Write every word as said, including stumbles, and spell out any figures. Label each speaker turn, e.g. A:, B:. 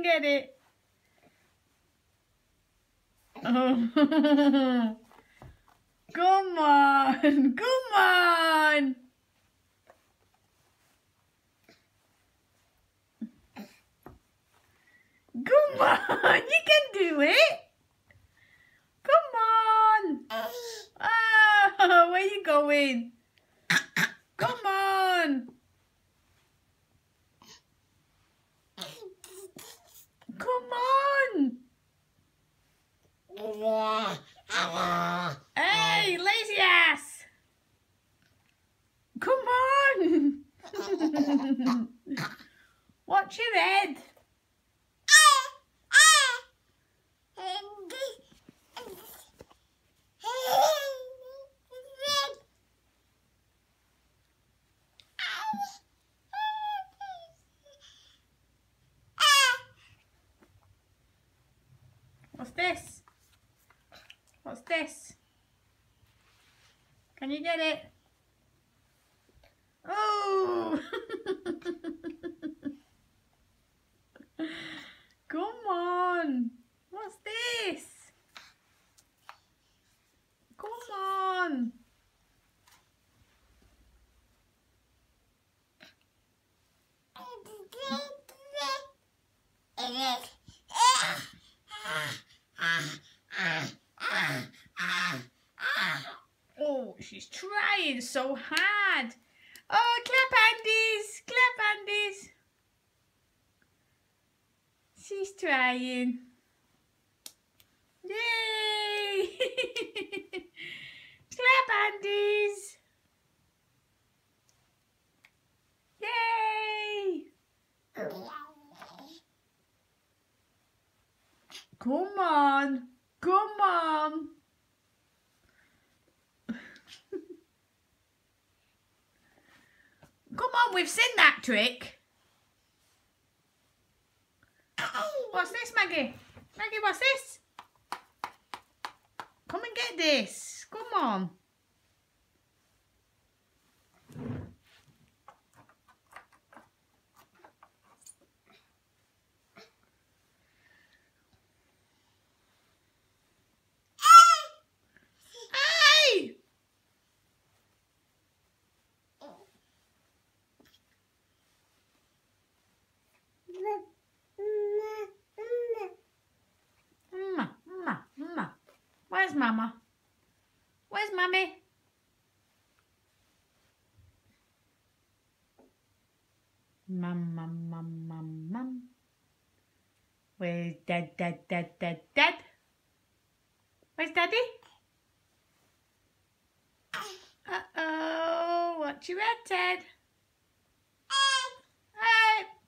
A: get it? Oh. Come on. Come on. Come on. You can do it. Come on. Oh, where you going? Come on. Come on. Hey, lazy ass. Come on. Watch your head. What's this? What's this? Can you get it? Oh! Come on! What's this? Come on! Oh, she's trying so hard. Oh, clap handies, clap handies. She's trying. Yay! Clap handies. Yay! Come on, come on. Come on, we've seen that trick. What's this, Maggie? Maggie, what's this? Come and get this. Come on. Hey! Mama, mama, mama. Where's Mama? Where's Mummy? Mum, mum, mum, mum, mum. Where's Dad, Dad, Dad, Dad, Dad? Where's Daddy? Uh-oh, what you at, Ted? Hey!